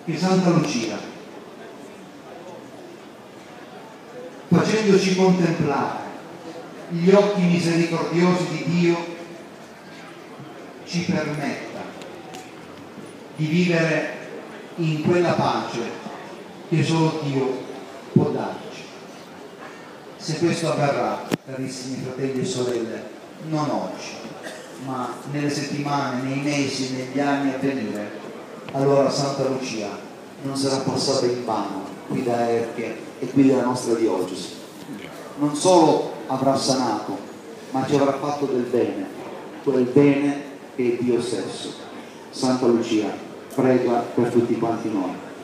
che Santa Lucia, facendoci contemplare gli occhi misericordiosi di Dio, ci permetta di vivere in quella pace che solo Dio può darci. Se questo avverrà, carissimi fratelli e sorelle, non oggi, ma nelle settimane, nei mesi, negli anni a venire, allora Santa Lucia non sarà passata in vano qui da Erche e qui della nostra diocesi. Non solo avrà sanato, ma ci avrà fatto del bene, quel bene che è Dio stesso. Santa Lucia prega per tutti quanti noi.